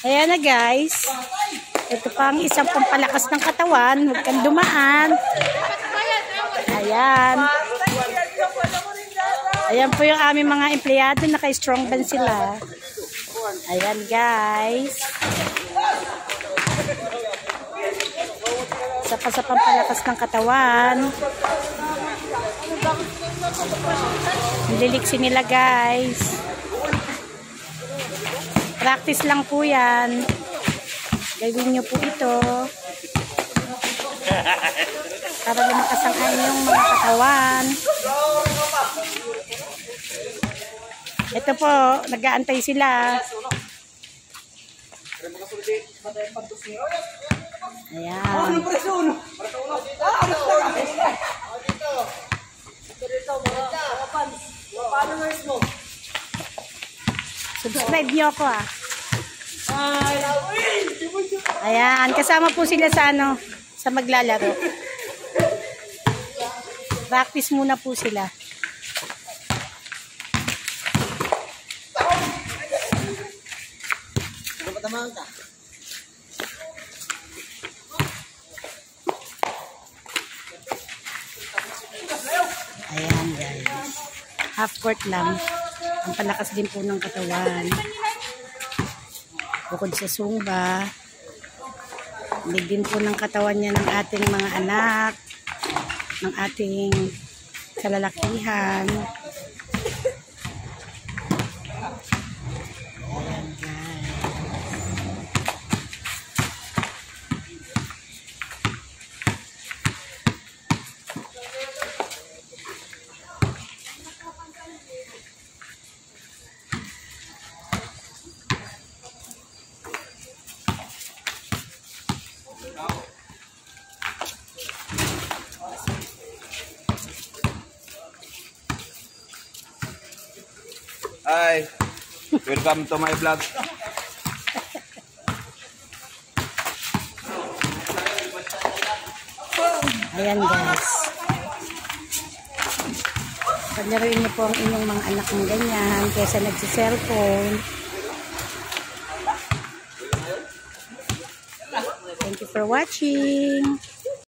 Ayan na guys. Ito pang isang pampalakas ng katawan. Huwag kang dumaan. Ayan. Ayan po yung aming mga empleyado. Naka-strong band sila. Ayan guys. Isa pa sa pampalakas ng katawan. Nililiksi nila guys. Practice lang po yan. Gawin nyo po ito. Para lumakasangay yung mga katawan. Ito po, nag-aantay sila. Ayan. Subscribe nyo ako ah. Ayan, kasama po sila sa sa maglalaro. Practice muna po sila. Ayan guys. Half court lang. Ang palakas din po ng katawan. Bukod sa Zumba, hindi din po ng katawan niya ng ating mga anak, ng ating kalalakihan. Ayan guys. Hi, welcome to my vlog. Ayan guys. Paglaruin niyo po ang inyong mga anak ng ganyan kaysa nagsi-cellphone. Thank you for watching.